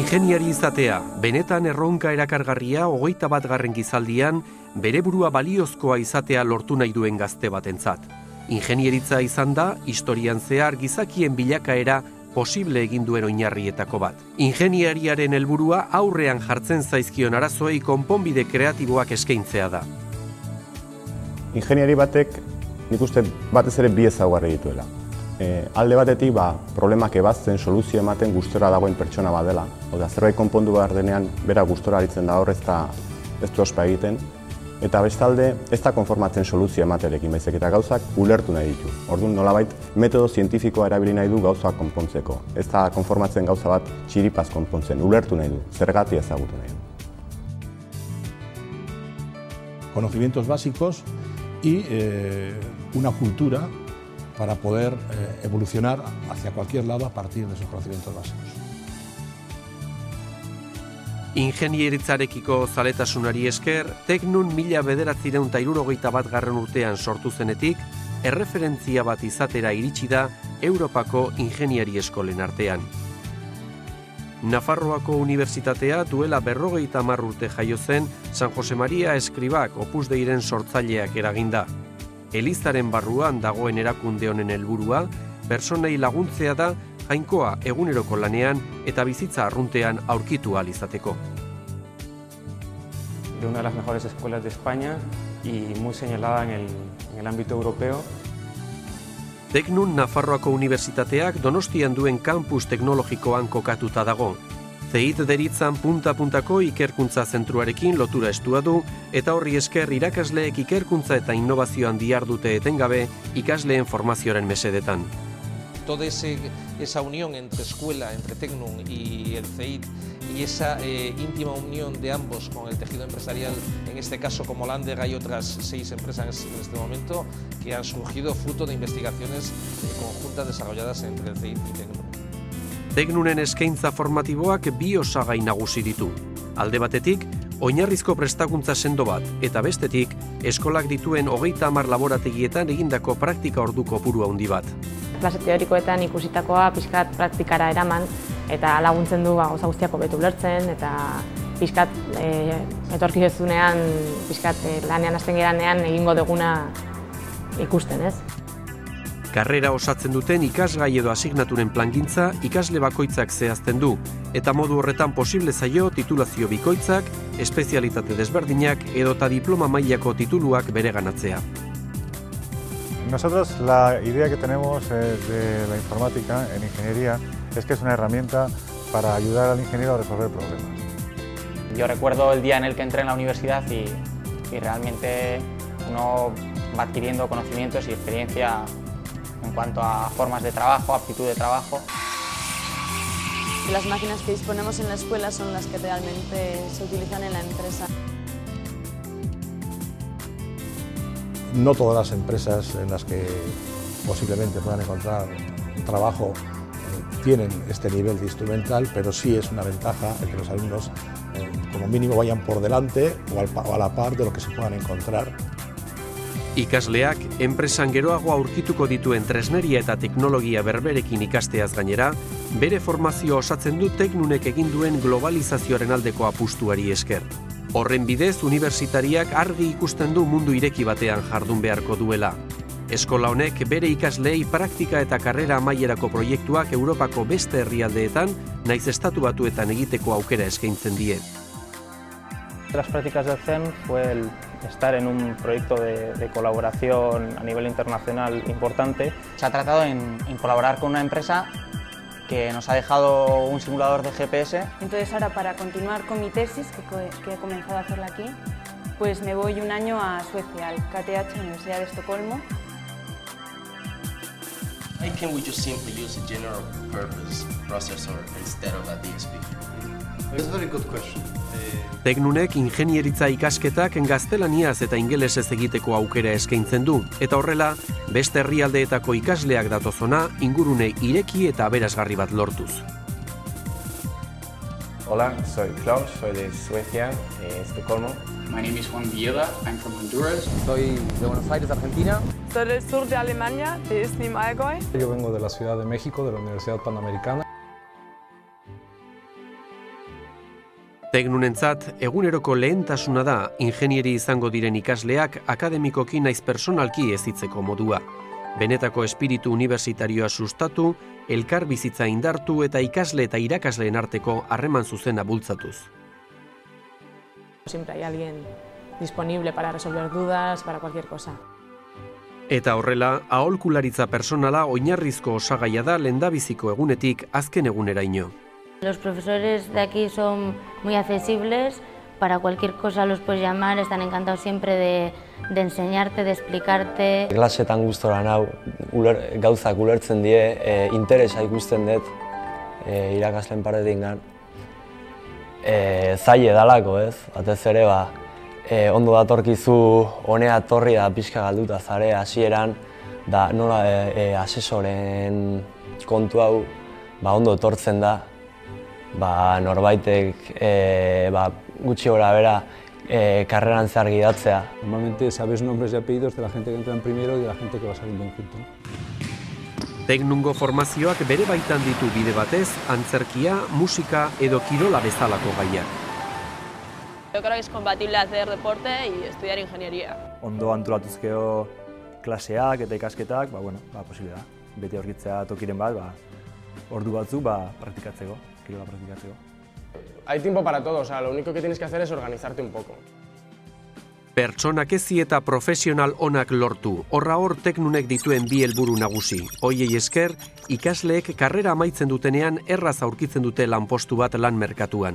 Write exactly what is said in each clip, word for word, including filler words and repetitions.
Ingeniari izatea, benetan erronka erakargarria hogeita bat garren gizaldian, bere burua baliozkoa izatea lortu nahi duen gazte batentzat. Ingenieritza izan da, historian zehar gizakien bilakaera posible egin duen oinarrietako bat. Ingeniariaren helburua aurrean jartzen zaizkion arazoei konponbide kreatiboak eskaintzea da. Ingeniari batek, nik uste batez ere bi ezaugarri dituela. E, alde batetik, ba, problemak ebazten, soluzio ematen gustora dagoen pertsona bat dela. Oda, zerbait konpondu behar denean, bera gustora aritzen da hor, ez da ez du ospa egiten. Eta bestalde, ez da konformatzen soluzio ematerekin, baizik eta gauzak ulertu nahi ditu. Orduan, nolabait, metodo zientifikoa erabili nahi du gauzak konpontzeko. Ez da konformatzen gauza bat txiripaz konpontzen, ulertu nahi du, zergatia ezagutu nahi du. Conocimientos básicos y eh, una cultura para poder eh, evolucionar hacia cualquier lado a partir de esos conocimientos básicos. Ingenieritzarekiko zaletasunari esker, Teknun mila bederatziehun eta hirurogeita bat garren urtean sortu zenetik, erreferentzia bat izatera iritsi da Europako ingeniari eskolen artean. Nafarroako Unibertsitatea duela berrogeita hamar urte jaio zen San Jose Maria Eskribak Opus Deiren sortzaileak eraginda. Elizaren barruan dagoen erakunde honen helburua, pertsonei laguntzea da jainkoa eguneroko lanean eta bizitza arruntean aurkitu ahal izateko. De una de las mejores escuelas de España y muy señalada en el, en el ámbito europeo. Teknun Nafarroako Unibertsitateak Donostian duen kampus teknologikoan kokatuta dago. Zeit deritzan punta-puntako ikerkuntza zentruarekin lotura estua du eta horri esker irakasleek ikerkuntza eta innovazioan dihardute etengabe ikasleen formazioaren mesedetan. Toda ese, esa unión entre escuela, entre Teknun y el CEIT y esa eh, íntima unión de ambos con el tejido empresarial, en este caso como Lander hay otras seis empresas en este momento que han surgido fruto de investigaciones eh, conjuntas desarrolladas entre el CEIT y Teknun. Teknunen eskaintza formatiboak bi osagai nagusi ditu. Alde batetik, oinarrizko prestakuntza sendo bat, eta bestetik, eskolak dituen hogeita hamar laborategietan egindako praktika orduko kopuru handi bat. Klase teorikoetan ikusitakoa pixkat praktikara eraman eta laguntzen du gauza guztiak hobeto ulertzen eta pixkat e, etorkizunean pixkat e, lanean hasten geranean egingo duguna ikusten, ez? Karrera osatzen duten ikasgai edo asignaturen plangintza ikasle bakoitzak zehazten du, eta modu horretan posible zaio titulazio bikoitzak, espezialitate desberdinak edota diploma mailako tituluak bereganatzea. Nosotros la idea que tenemos eh, de la informática en ingeniería es que es una herramienta para ayudar al ingeniero a resolver problemas. Yo recuerdo el día en el que entré en la universidad y, y realmente uno va adquiriendo conocimientos y experiencia en cuanto a formas de trabajo, aptitud de trabajo. Las máquinas que disponemos en la escuela son las que realmente se utilizan en la empresa. No todas las empresas en las que posiblemente puedan encontrar trabajo eh, tienen este nivel de instrumental, pero sí es una ventaja el que los alumnos eh, como mínimo vayan por delante o, al, o a la par de lo que se puedan encontrar. Ikasleak enpresan geroago aurkituko dituen tresneria eta teknologia berberekin ikasteaz gainera, bere formazio osatzen du Teknunek egin duen globalizazioaren aldeko apustuari esker. Horren bidez, unibertsitariak argi ikusten du mundu ireki batean jardun beharko duela. Eskola honek bere ikasleei praktika eta karrera amaierako proiektuak Europako beste herrialdeetan, naiz estatu batuetan egiteko aukera eskaintzen die. Las prácticas del C E R N fue el estar en un proyecto de, de colaboración a nivel internacional importante. Se ha tratado en, en colaborar con una empresa que nos ha dejado un simulador de G P S. Entonces ahora para continuar con mi tesis, que, que he comenzado a hacerla aquí, pues me voy un año a Suecia, al K T H, Universidad de Estocolmo. Why can't we just simply use a general purpose processor instead of a D S P? That's a very good question. Teknunek ingenieritza ikasketak gaztelaniaz eta ingelesez egiteko aukera eskaintzen du, eta horrela, beste herrialdeetako ikasleak datozona ingurune ireki eta aberasgarri bat lortuz. Hola, soy Klaus, soy de Suecia, eh, Estocolmo. My name is Juan Villeda, I'm from Honduras. Soy de Buenos Aires, Argentina. Soy del sur de Alemania, de Iznim, Allgäu. Yo vengo de la Ciudad de México, de la Universidad Panamericana. Teknunentzat, eguneroko lehentasuna da ingenieri izango diren ikasleak akademikoki naiz personalki ezitzeko modua. Benetako espiritu unibertsitarioa sustatu, elkar bizitza indartu eta ikasle eta irakasleen arteko harreman zuzena bultzatuz. Siempre hay alguien disponible para resolver dudas, para cualquier cosa. Eta horrela, aholkularitza personala oinarrizko osagaia da lehendabiziko egunetik azken eguneraino. Los profesores de aquí son muy accesibles, para cualquier cosa los puedes llamar, están encantados siempre de, de enseñarte, de explicarte. Klasetan gustora nau, uler, gauzak ulertzen die, e, interesa ikusten dut e, irakasleen partetik gan. E, zaile dalako, ez? Batez ere, ba, e, ondo datorkizu honea torri da pixka galduta zare hasieran, da nola e, e, asesoren kontu hau ba, ondo etortzen da. Ba, norbaitek e, ba, gutxi gora bera e, karreran zehar gidatzea. Normalmente sabes nombres y apellidos de la gente que entra en primero y de la gente que va saliendo en quinto. Teknungo formazioak bere baitan ditu bide batez, antzerkia, musika edo kirola bezalako gaiak. Yo creo que es compatible hacer deporte y estudiar ingeniería. Ondo antolatuzkeo klaseak eta ikasketak, ba, bueno, ba, posible da. Beti aurkitzea tokiren bat, ba, ordu batzuk ba, praktikatzeko. La practicación. Hay tiempo para todo, o sea, lo único que tienes que hacer es organizarte un poco. Pertsonak ezi eta profesional onak lortu, horra hor teknunek dituen bi helburu nagusi. Hoiei esker, ikasleek karrera amaitzen dutenean erraz aurkitzen dute lanpostu bat lan merkatuan.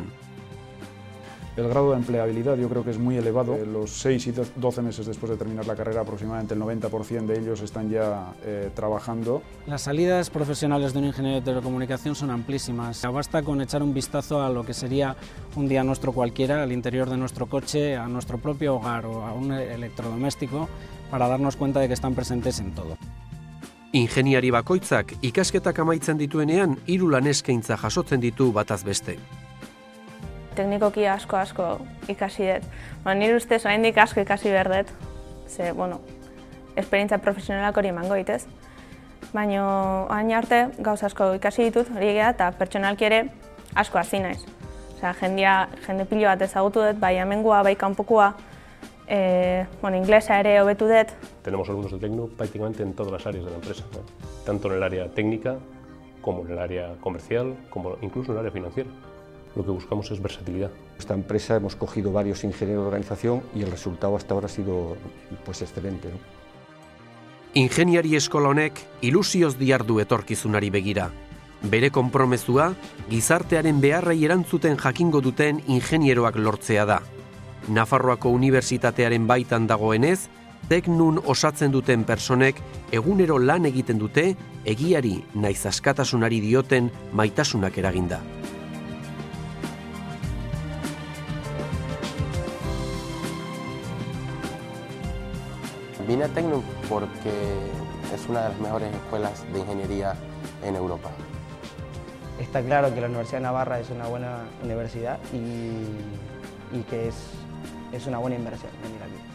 El grado de empleabilidad yo creo que es muy elevado. Los seis y doce meses después de terminar la carrera, aproximadamente el noventa por ciento de ellos están ya eh, trabajando. Las salidas profesionales de un ingeniero de telecomunicación son amplísimas. Basta con echar un vistazo a lo que sería un día nuestro cualquiera, al interior de nuestro coche, a nuestro propio hogar o a un electrodoméstico, para darnos cuenta de que están presentes en todo. Ingeniari bakoitzak ikasketak amaitzen dituenean hiru lan eskaintza jasotzen ditu bataz beste. Teknikoki asko asko ikasi dut. Ba, nire ustez oraindik asko ikasi behar dut, ze, bueno, esperientzia profesionalak hori emango ditez. Baina hain arte gauz asko ikasi ditut, hori egia, eta pertsonalki ere asko hasi naiz. Osea, jendia, jende pilo bat ezagutu dut, bai amengua, bai kanpokoa, eh, bueno, inglesa ere hobetu dut. Tenemos alumnos de Tecno prácticamente en todas las áreas de la empresa, ¿no? Tanto en el área técnica, como en el área comercial, como incluso en el área financiera. Lo que buscamos es versatilidad. Esta empresa hemos cogido varios ingenieros de organización y el resultado hasta ahora ha sido pues, excelente, ¿no? Ingeniari eskola honek ilusioz diardu etorkizunari begira. Bere konpromezua, gizartearen beharrei erantzuten jakingo duten ingenieroak lortzea da. Nafarroako Unibertsitatearen baitan dagoenez, Teknun osatzen duten personek egunero lan egiten dute, egiari naiz askatasunari dioten maitasunak eraginda. Vine a Tecnun porque es una de las mejores escuelas de ingeniería en Europa. Está claro que la Universidad de Navarra es una buena universidad y, y que es, es una buena inversión venir aquí.